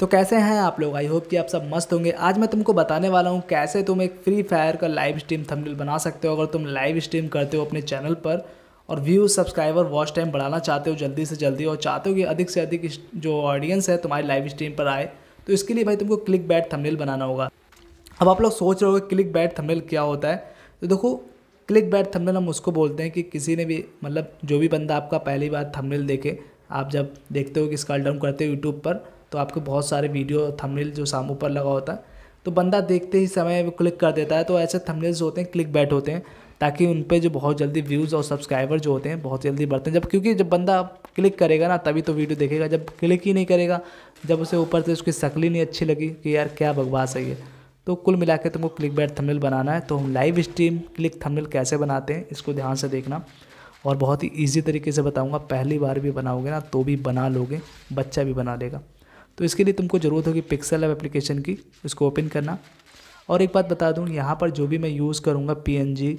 तो कैसे हैं आप लोग। आई होप कि आप सब मस्त होंगे। आज मैं तुमको बताने वाला हूं कैसे तुम एक फ्री फायर का लाइव स्ट्रीम थंबनेल बना सकते हो। अगर तुम लाइव स्ट्रीम करते हो अपने चैनल पर और व्यूज सब्सक्राइबर वॉच टाइम बढ़ाना चाहते हो जल्दी से जल्दी और चाहते हो कि अधिक से अधिक जो ऑडियंस है तुम्हारी लाइव स्ट्रीम पर आए, तो इसके लिए भाई तुमको क्लिक बैट थंबनेल बनाना होगा। अब आप लोग सोच रहे हो क्लिक बैट थंबनेल क्या होता है। तो देखो, क्लिक बैट थंबनेल हम उसको बोलते हैं कि किसी ने भी मतलब जो भी बंदा आपका पहली बार थंबनेल देखे, आप जब देखते हो कि स्क्रॉल डाउन करते हो यूट्यूब पर तो आपको बहुत सारे वीडियो थंबनेल जो सामने ऊपर लगा होता है, तो बंदा देखते ही समय वो क्लिक कर देता है। तो ऐसे थंबनेल्स होते हैं क्लिक बैट होते हैं, ताकि उन पे जो बहुत जल्दी व्यूज़ और सब्सक्राइबर जो होते हैं बहुत जल्दी बढ़ते हैं। जब क्योंकि जब बंदा क्लिक करेगा ना तभी तो वीडियो देखेगा, जब क्लिक ही नहीं करेगा, जब उसे ऊपर से उसकी शक्ल ही नहीं अच्छी लगी कि यार क्या बकवास है ये। तो कुल मिला के तुमको क्लिक बैट थंबनेल बनाना है। तो हम लाइव स्ट्रीम क्लिक थंबनेल कैसे बनाते हैं इसको ध्यान से देखना, और बहुत ही ईजी तरीके से बताऊंगा। पहली बार भी बनाओगे ना तो भी बना लोगे, बच्चा भी बना लेगा। तो इसके लिए तुमको ज़रूरत होगी पिक्सेल लैब एप्लीकेशन की, उसको ओपन करना। और एक बात बता दूं, यहाँ पर जो भी मैं यूज़ करूँगा PNG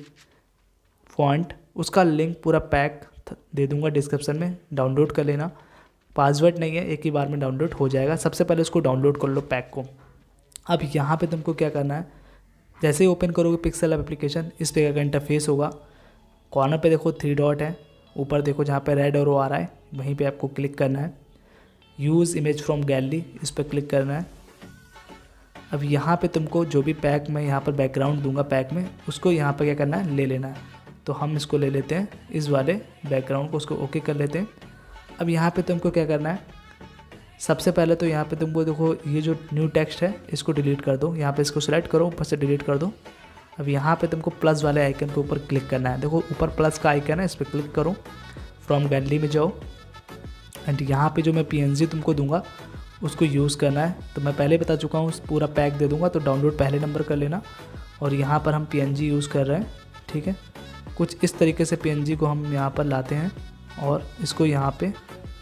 फॉन्ट, उसका लिंक पूरा पैक दे दूँगा डिस्क्रिप्शन में, डाउनलोड कर लेना। पासवर्ड नहीं है, एक ही बार में डाउनलोड हो जाएगा। सबसे पहले उसको डाउनलोड कर लो पैक को। अब यहाँ पे तुमको क्या करना है, जैसे ही ओपन करोगे पिक्सेल लैब एप्लीकेशन, इस तरह का इंटरफेस होगा। कॉर्नर पे देखो 3 डॉट है, ऊपर देखो जहाँ पे रेड और वो आ रहा है, वहीं पे आपको क्लिक करना है। यूज़ इमेज फ्रॉम गैलरी, इस पर क्लिक करना है। अब यहाँ पे तुमको जो भी पैक मैं यहाँ पर बैकग्राउंड दूंगा पैक में, उसको यहाँ पर क्या करना है, ले लेना है। तो हम इसको ले लेते हैं, इस वाले बैकग्राउंड को, उसको ओके कर लेते हैं। अब यहाँ पे तुमको क्या करना है, सबसे पहले तो यहाँ पे तुमको देखो ये जो न्यू टेक्स्ट है इसको डिलीट कर दो। यहाँ पे इसको सेलेक्ट करो, ऊपर से डिलीट कर दो। अब यहाँ पे तुमको प्लस वाले आइकन के ऊपर क्लिक करना है। देखो ऊपर प्लस का आइकन है, इस पर क्लिक करो, फ्रॉम गैलरी में जाओ, एंड यहाँ पे जो मैं PNG तुमको दूंगा उसको यूज़ करना है। तो मैं पहले बता चुका हूँ, पूरा पैक दे दूंगा, तो डाउनलोड पहले नंबर कर लेना। और यहाँ पर हम PNG यूज़ कर रहे हैं, ठीक है। कुछ इस तरीके से PNG को हम यहाँ पर लाते हैं और इसको यहाँ पे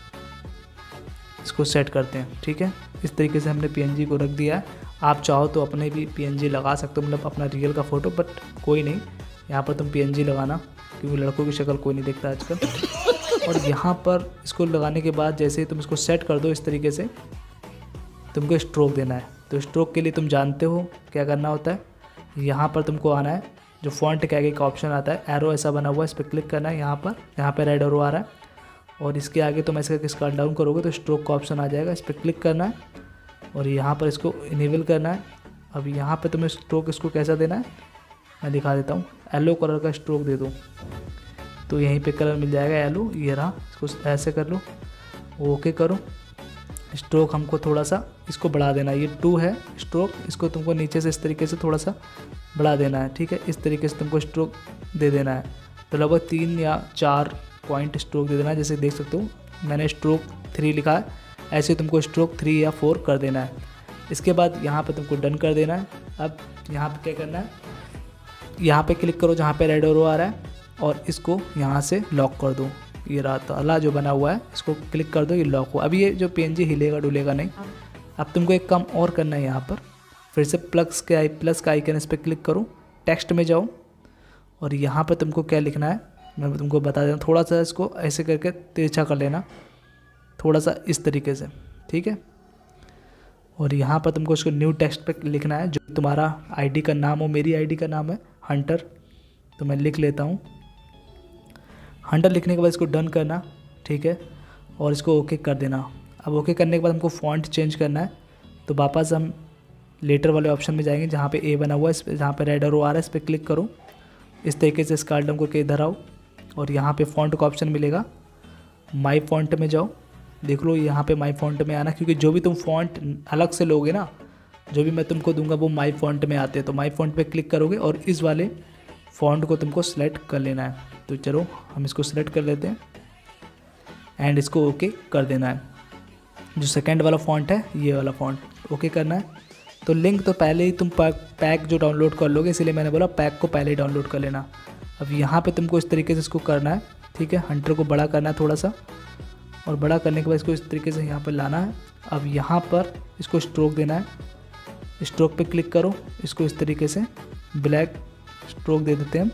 इसको सेट करते हैं, ठीक है। इस तरीके से हमने PNG को रख दिया है। आप चाहो तो अपने भी PNG लगा सकते हो, मतलब अपना रियल का फ़ोटो, बट कोई नहीं, यहाँ पर तुम PNG लगाना, क्योंकि लड़कों की शक्ल कोई नहीं देखता आजकल। और यहाँ पर इसको लगाने के बाद जैसे ही तुम इसको सेट कर दो इस तरीके से, तुमको स्ट्रोक देना है। तो स्ट्रोक के लिए तुम जानते हो क्या करना होता है, यहाँ पर तुमको आना है, जो फॉन्ट के आगे का ऑप्शन आता है एरो ऐसा बना हुआ है, इस पर क्लिक करना है। यहाँ पर रेड एरो आ रहा है, और इसके आगे तुम ऐसे करके स्क्रॉल डाउन करोगे तो स्ट्रोक का ऑप्शन आ जाएगा, इस पर क्लिक करना है और यहाँ पर इसको इनेबल करना है। अब यहाँ पे तुम्हें स्ट्रोक इसको कैसा देना है मैं दिखा देता हूँ। येलो कलर का स्ट्रोक दे दो, तो यहीं पे कलर मिल जाएगा येलो, ये रहा। इसको ऐसे कर लो, ओके करो। स्ट्रोक हमको थोड़ा सा इसको बढ़ा देना है, ये 2 है स्ट्रोक, इसको तुमको नीचे से इस तरीके से थोड़ा सा बढ़ा देना है, ठीक है। इस तरीके से तुमको स्ट्रोक दे देना है। तो लगभग 3 या 4 पॉइंट स्ट्रोक दे देना है। जैसे देख सकते हो मैंने स्ट्रोक 3 लिखा है, ऐसे तुमको स्ट्रोक 3 या 4 कर देना है। इसके बाद यहाँ पे तुमको डन कर देना है। अब यहाँ पे क्या करना है, यहाँ पे क्लिक करो जहाँ पे रेड एरो आ रहा है, और इसको यहाँ से लॉक कर दो। ये रहा ताला जो बना हुआ है, इसको क्लिक कर दो, ये लॉक हो। अब ये जो PNG हिलेगा डुलेगा नहीं। अब तुमको एक काम और करना है, यहाँ पर फिर से प्लस का आइकन, इस पर क्लिक करो, टेक्स्ट में जाओ, और यहाँ पर तुमको क्या लिखना है मैं तुमको बता देता हूँ। थोड़ा सा इसको ऐसे करके तिरछा कर लेना, थोड़ा सा इस तरीके से, ठीक है। और यहाँ पर तुमको इसको न्यू टेक्स्ट पे लिखना है, जो तुम्हारा ID का नाम हो। मेरी ID का नाम है हंटर, तो मैं लिख लेता हूँ हंटर। लिखने के बाद इसको डन करना, ठीक है, और इसको ओके कर देना। अब ओके करने के बाद हमको फॉन्ट चेंज करना है, तो वापस हम लेटर वाले ऑप्शन में जाएंगे, जहाँ पे A बना हुआ है, इस पर जहाँ पे रेड एरो आ रहा है इस पर क्लिक करो। इस तरीके से स्क्रॉल डाउन करके इधर आओ, और यहाँ पे फ़ॉन्ट का ऑप्शन मिलेगा, माई फ़ॉन्ट में जाओ। देख लो यहाँ पे माई फ़ॉन्ट में आना, क्योंकि जो भी तुम फ़ॉन्ट अलग से लोगे ना, जो भी मैं तुमको दूंगा वो माई फ़ॉन्ट में आते हैं। तो माई फ़ॉन्ट पे क्लिक करोगे और इस वाले फ़ॉन्ट को तुमको सेलेक्ट कर लेना है। तो चलो हम इसको सेलेक्ट कर लेते हैं एंड इसको ओके कर देना है। जो सेकेंड वाला फ़ॉन्ट है ये वाला फ़ॉन्ट ओके करना है। तो लिंक तो पहले ही तुम पैक जो डाउनलोड कर लोगे, इसीलिए मैंने बोला पैक को पहले ही डाउनलोड कर लेना। अब यहाँ पे तुमको इस तरीके से इसको करना है, ठीक है। हंटर को बड़ा करना है थोड़ा सा, और बड़ा करने के बाद इसको इस तरीके से यहाँ पर लाना है। अब यहाँ पर इसको स्ट्रोक देना है, स्ट्रोक पे क्लिक करो, इसको इस तरीके से ब्लैक स्ट्रोक दे देते हैं।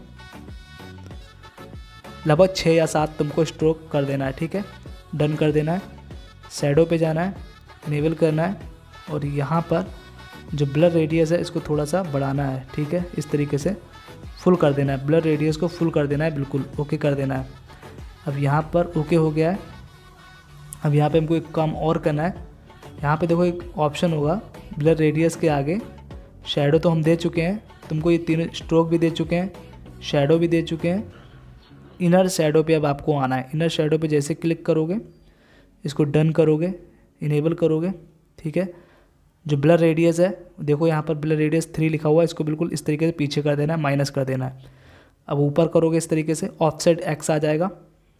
लगभग 6 या 7 तुमको स्ट्रोक कर देना है, ठीक है। डन कर देना है। शैडो पे जाना है, इनेबल करना है, और यहाँ पर जो ब्लर रेडियस है इसको थोड़ा सा बढ़ाना है, ठीक है। इस तरीके से फुल कर देना है, ब्लर रेडियस को फुल कर देना है, बिल्कुल ओके कर देना है। अब यहाँ पर ओके हो गया है। अब यहाँ पे हमको एक काम और करना है। यहाँ पे देखो एक ऑप्शन होगा ब्लर रेडियस के आगे, शैडो तो हम दे चुके हैं, तुमको ये तीनों स्ट्रोक भी दे चुके हैं, शैडो भी दे चुके हैं। इनर शैडो पे अब आपको आना है। इनर शैडो पे जैसे क्लिक करोगे, इसको डन करोगे, इनेबल करोगे, ठीक है। जो ब्लर रेडियस है देखो यहाँ पर ब्लर रेडियस 3 लिखा हुआ है, इसको बिल्कुल इस तरीके से पीछे कर देना है, माइनस कर देना है। अब ऊपर करोगे इस तरीके से ऑफसेट एक्स आ जाएगा,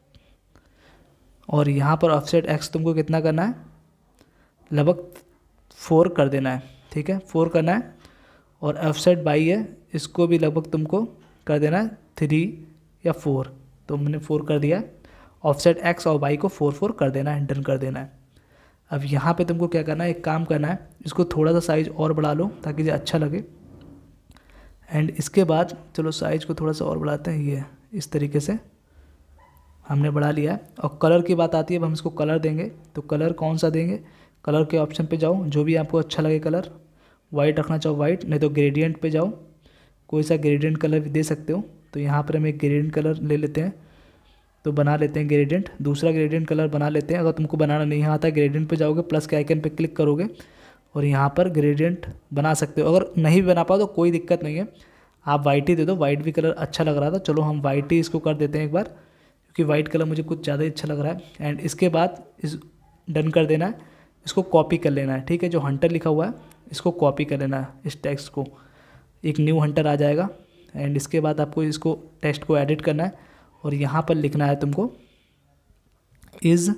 और यहाँ पर ऑफसेट एक्स तुमको कितना करना है, लगभग 4 कर देना है, ठीक है, 4 करना है। और ऑफसेट बाई है, इसको भी लगभग तुमको कर देना है 3 या 4, तो मैंने 4 कर दिया। ऑफसेट एक्स और बाई को 4 कर देना है, डन कर देना है। अब यहाँ पे तुमको क्या करना है, एक काम करना है, इसको थोड़ा सा साइज़ और बढ़ा लो ताकि ये अच्छा लगे। एंड इसके बाद चलो साइज़ को थोड़ा सा और बढ़ाते हैं, ये इस तरीके से हमने बढ़ा लिया है। और कलर की बात आती है, अब हम इसको कलर देंगे, तो कलर कौन सा देंगे, कलर के ऑप्शन पे जाओ, जो भी आपको अच्छा लगे कलर, वाइट रखना चाहो वाइट, नहीं तो ग्रेडियंट पे जाओ, कोई सा ग्रेडियंट कलर भी दे सकते हो। तो यहाँ पर हम एक ग्रेडियंट कलर ले लेते हैं, तो बना लेते हैं ग्रेडियंट, दूसरा ग्रेडियंट कलर बना लेते हैं। अगर तुमको बनाना नहीं आता, ग्रेडियंट पे जाओगे, प्लस के आइकन पे क्लिक करोगे और यहाँ पर ग्रेडियंट बना सकते हो। अगर नहीं बना पाओ तो कोई दिक्कत नहीं है, आप वाइट ही दे दो, वाइट भी कलर अच्छा लग रहा था, चलो हम वाइट ही इसको कर देते हैं एक बार, क्योंकि वाइट कलर मुझे कुछ ज़्यादा ही अच्छा लग रहा है। एंड इसके बाद इस डन कर देना है, इसको कॉपी कर लेना है, ठीक है। जो हंटर लिखा हुआ है इसको कॉपी कर लेना है, इस टेक्स्ट को, एक न्यू हंटर आ जाएगा। एंड इसके बाद आपको इसको टेक्स्ट को एडिट करना है और यहाँ पर लिखना है तुमको इज़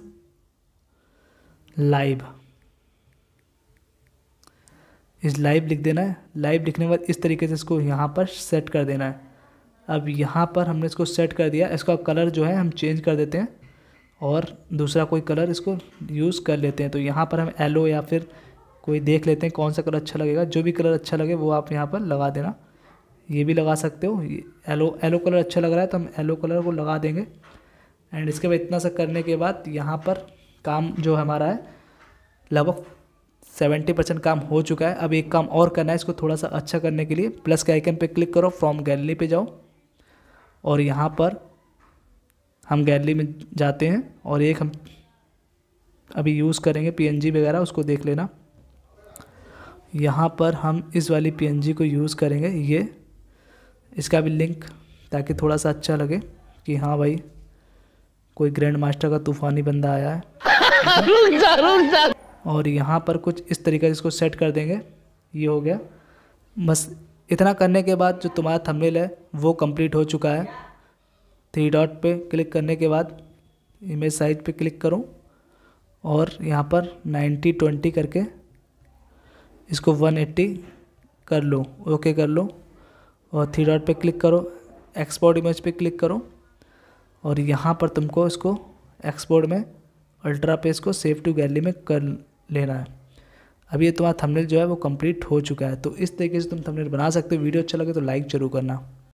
लाइव, इज़ लाइव लिख देना है। लाइव लिखने के बाद इस तरीके से इसको यहाँ पर सेट कर देना है। अब यहाँ पर हमने इसको सेट कर दिया, इसका कलर जो है हम चेंज कर देते हैं और दूसरा कोई कलर इसको यूज़ कर लेते हैं। तो यहाँ पर हम येलो या फिर कोई देख लेते हैं कौन सा कलर अच्छा लगेगा, जो भी कलर अच्छा लगे वो आप यहाँ पर लगा देना, ये भी लगा सकते हो। येलो कलर अच्छा लग रहा है तो हम येलो कलर को लगा देंगे। एंड इसके बाद इतना सा करने के बाद यहाँ पर काम जो हमारा है लगभग 70% काम हो चुका है। अब एक काम और करना है, इसको थोड़ा सा अच्छा करने के लिए प्लस के आइकन पे क्लिक करो, फ्रॉम गैलरी पे जाओ और यहाँ पर हम गैलरी में जाते हैं और एक हम अभी यूज़ करेंगे PNG वगैरह, उसको देख लेना। यहाँ पर हम इस वाली PNG को यूज़ करेंगे, ये इसका भी लिंक, ताकि थोड़ा सा अच्छा लगे कि हाँ भाई कोई ग्रैंड मास्टर का तूफ़ानी बंदा आया है। और यहाँ पर कुछ इस तरीके से इसको सेट कर देंगे, ये हो गया। बस इतना करने के बाद जो तुम्हारा थंबनेल है वो कंप्लीट हो चुका है। 3 डॉट पे क्लिक करने के बाद इमेज साइज पे क्लिक करो और यहाँ पर 90-20 करके इसको 180 कर लो, ओके कर लो और 3 डॉट पे क्लिक करो, एक्सपोर्ट इमेज पे क्लिक करो और यहाँ पर तुमको इसको एक्सपोर्ट में अल्ट्रा पे इसको सेव टू गैलरी में कर लेना है। अभी ये तुम्हारा थंबनेल जो है वो कंप्लीट हो चुका है। तो इस तरीके से तुम थंबनेल बना सकते हो। वीडियो अच्छा लगे तो लाइक ज़रूर करना।